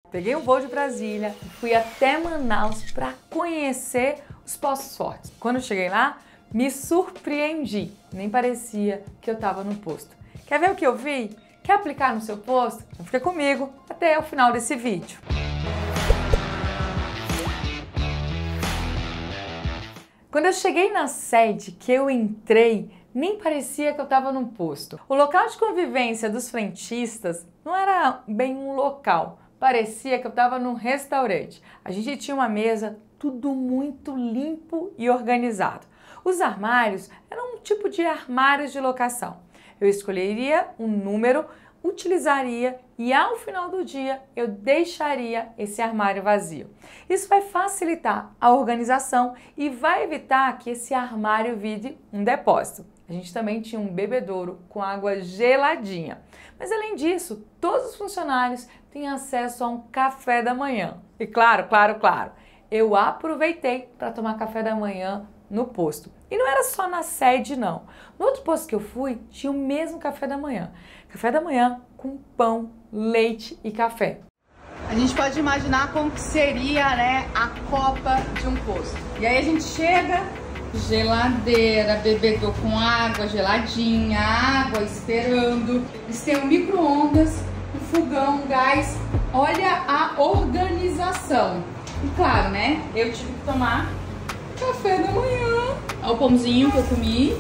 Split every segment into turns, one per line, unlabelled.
Peguei um voo de Brasília e fui até Manaus para conhecer os Postos Fortes. Quando eu cheguei lá, me surpreendi. Nem parecia que eu estava no posto. Quer ver o que eu vi? Quer aplicar no seu posto? Então fica comigo até o final desse vídeo. Quando eu cheguei na sede, que eu entrei, nem parecia que eu estava num posto. O local de convivência dos frentistas não era bem um local, parecia que eu estava num restaurante. A gente tinha uma mesa, tudo muito limpo e organizado. Os armários eram um tipo de armários de locação. Eu escolheria um número, utilizaria e ao final do dia eu deixaria esse armário vazio. Isso vai facilitar a organização e vai evitar que esse armário vire um depósito. A gente também tinha um bebedouro com água geladinha. Mas além disso, todos os funcionários têm acesso a um café da manhã. E claro, eu aproveitei para tomar café da manhã no posto. E não era só na sede, não. No outro posto que eu fui, tinha o mesmo café da manhã. Café da manhã com pão, leite e café.
A gente pode imaginar como que seria, né, a copa de um posto. E aí a gente chega, geladeira, bebedouro com água geladinha, água esperando. Eles têm um micro-ondas, um fogão, um gás. Olha a organização. E claro, né, eu tive que tomar café da manhã. Olha o pãozinho que eu comi.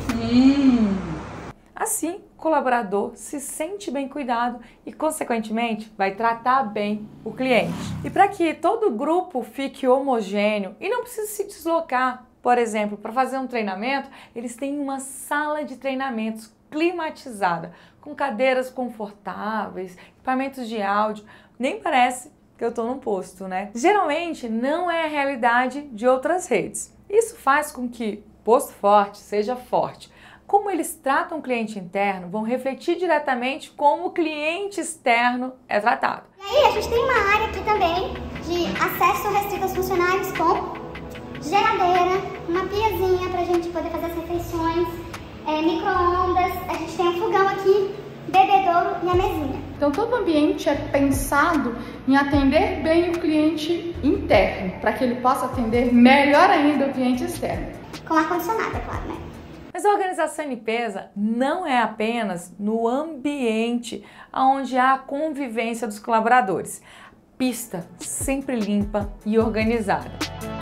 Assim, o colaborador se sente bem cuidado e, consequentemente, vai tratar bem o cliente. E para que todo o grupo fique homogêneo e não precise se deslocar, por exemplo, para fazer um treinamento, eles têm uma sala de treinamentos climatizada, com cadeiras confortáveis, equipamentos de áudio. Nem parece que eu estou num posto, né? Geralmente não é a realidade de outras redes. Isso faz com que o posto forte seja forte. Como eles tratam o cliente interno, vão refletir diretamente como o cliente externo é tratado.
E aí a gente tem uma área aqui também de acesso restrito aos funcionários com geladeira, uma piazinha para a gente poder fazer as refeições, micro-ondas, a gente tem um fogão aqui, bebedouro e a mesinha.
Então todo o ambiente é pensado em atender bem o cliente interno, para que ele possa atender melhor ainda o cliente externo.
Com ar-condicionado, é claro, né?
Mas a organização e limpeza não é apenas no ambiente onde há a convivência dos colaboradores. Pista sempre limpa e organizada.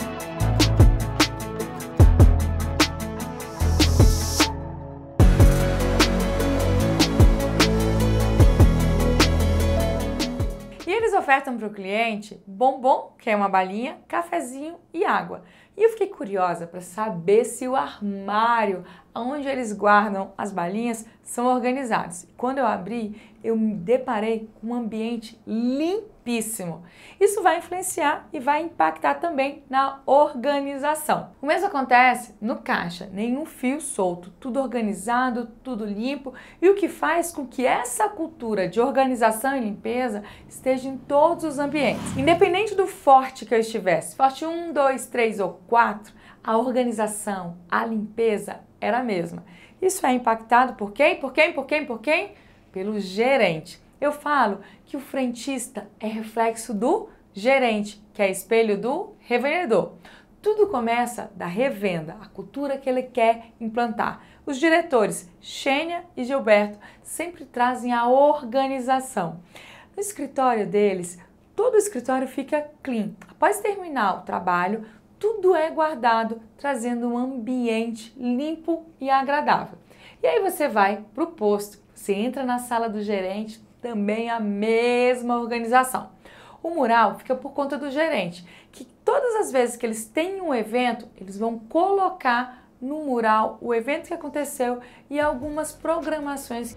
E eles ofertam para o cliente bombom, que é uma balinha, cafezinho e água. E eu fiquei curiosa para saber se o armário onde eles guardam as balinhas são organizados. Quando eu abri, eu me deparei com um ambiente limpíssimo. Isso vai influenciar e vai impactar também na organização. O mesmo acontece no caixa, nenhum fio solto, tudo organizado, tudo limpo, e o que faz com que essa cultura de organização e limpeza esteja em todos os ambientes. Independente do forte que eu estivesse, forte 1, 2, 3 ou 4, a organização, a limpeza era a mesma. Isso é impactado por quem? Por quem? Pelo gerente. Eu falo que o frentista é reflexo do gerente, que é espelho do revendedor. Tudo começa da revenda, a cultura que ele quer implantar. Os diretores, Xênia e Gilberto, sempre trazem a organização. No escritório deles, todo o escritório fica clean. Após terminar o trabalho, tudo é guardado, trazendo um ambiente limpo e agradável. E aí você vai para o posto, você entra na sala do gerente, também a mesma organização. O mural fica por conta do gerente, que todas as vezes que eles têm um evento, eles vão colocar no mural o evento que aconteceu e algumas programações.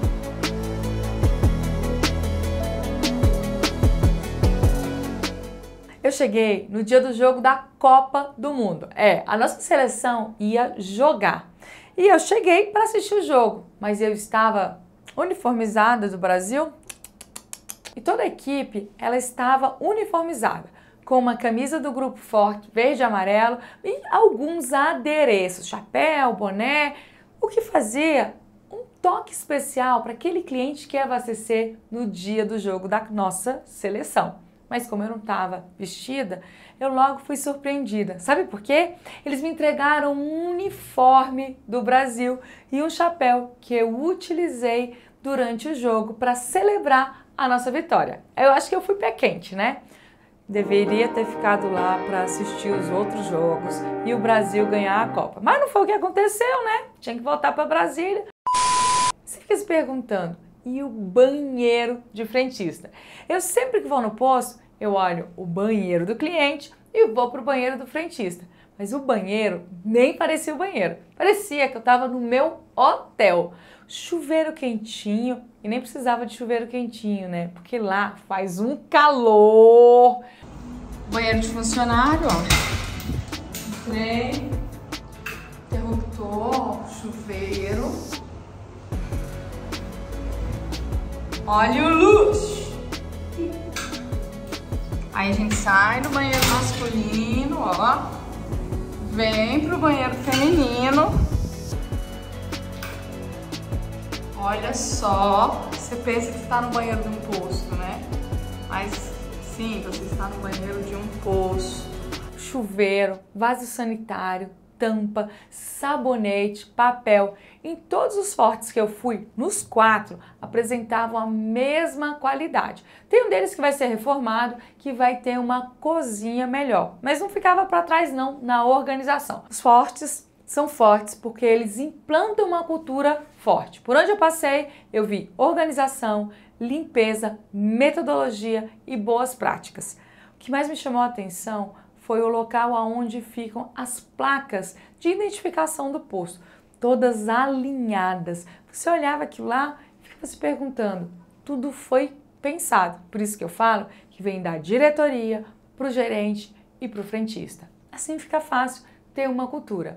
Eu cheguei no dia do jogo da Copa do Mundo. A nossa seleção ia jogar. E eu cheguei para assistir o jogo, mas eu estava uniformizada do Brasil e toda a equipe ela estava uniformizada, com uma camisa do Grupo Forte, verde e amarelo e alguns adereços, chapéu, boné, o que fazia um toque especial para aquele cliente que ia abastecer no dia do jogo da nossa seleção. Mas como eu não estava vestida, eu logo fui surpreendida. Sabe por quê? Eles me entregaram um uniforme do Brasil e um chapéu que eu utilizei durante o jogo para celebrar a nossa vitória. Eu acho que eu fui pé quente, né? Deveria ter ficado lá para assistir os outros jogos e o Brasil ganhar a Copa. Mas não foi o que aconteceu, né? Tinha que voltar para Brasília. Você fica se perguntando, e o banheiro de frentista? Eu sempre que vou no posto, eu olho o banheiro do cliente e vou para o banheiro do frentista. Mas o banheiro nem parecia o banheiro. Parecia que eu estava no meu hotel. Chuveiro quentinho, e nem precisava de chuveiro quentinho, né? Porque lá faz um calor.
Banheiro de funcionário, ó. Entrei, interruptor, chuveiro. Olha o luxo! Aí a gente sai do banheiro masculino, ó. Vem pro banheiro feminino. Olha só, você pensa que está no banheiro de um posto, né? Mas sim, você está no banheiro de um poço.
Chuveiro, vaso sanitário, tampa, sabonete, papel. Em todos os fortes que eu fui, nos 4, apresentavam a mesma qualidade. Tem um deles que vai ser reformado, que vai ter uma cozinha melhor. Mas não ficava para trás não, na organização. Os fortes são fortes porque eles implantam uma cultura forte. Por onde eu passei, eu vi organização, limpeza, metodologia e boas práticas. O que mais me chamou a atenção foi o local onde ficam as placas de identificação do posto, todas alinhadas. Você olhava aquilo lá e ficava se perguntando, tudo foi pensado. Por isso que eu falo que vem da diretoria para o gerente e para o frentista. Assim fica fácil ter uma cultura.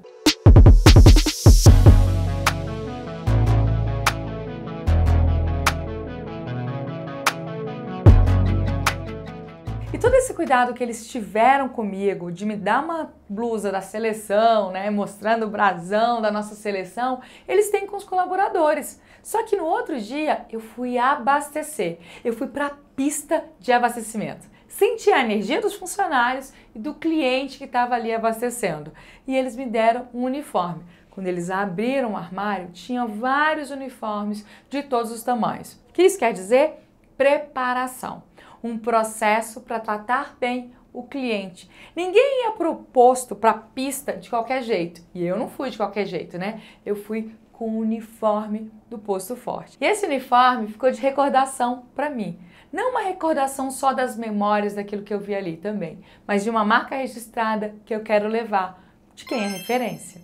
E todo esse cuidado que eles tiveram comigo de me dar uma blusa da seleção, né, mostrando o brasão da nossa seleção, eles têm com os colaboradores. Só que no outro dia eu fui abastecer, eu fui para a pista de abastecimento. Senti a energia dos funcionários e do cliente que estava ali abastecendo. E eles me deram um uniforme. Quando eles abriram o armário, tinha vários uniformes de todos os tamanhos. O que isso quer dizer? Preparação. Um processo para tratar bem o cliente. Ninguém ia para o posto, para a pista de qualquer jeito. E eu não fui de qualquer jeito, né? Eu fui com o uniforme do Posto Forte. E esse uniforme ficou de recordação para mim. Não uma recordação só das memórias daquilo que eu vi ali também, mas de uma marca registrada que eu quero levar, de quem é referência.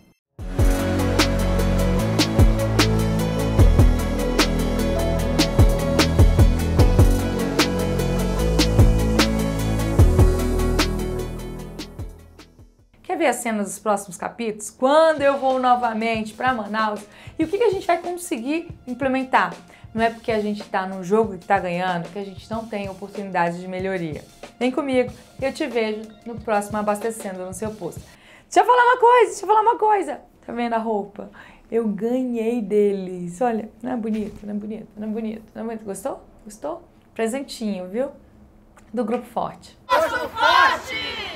Quer ver as cenas dos próximos capítulos? Quando eu vou novamente para Manaus e o que a gente vai conseguir implementar? Não é porque a gente está num jogo que está ganhando que a gente não tem oportunidade de melhoria. Vem comigo, eu te vejo no próximo Abastecendo no seu posto. Deixa eu falar uma coisa. Tá vendo a roupa? Eu ganhei deles. Olha, não é bonito, não é bonito, não é bonito, não é bonito. Gostou? Gostou? Presentinho, viu? Do Grupo Forte.
Posto Forte!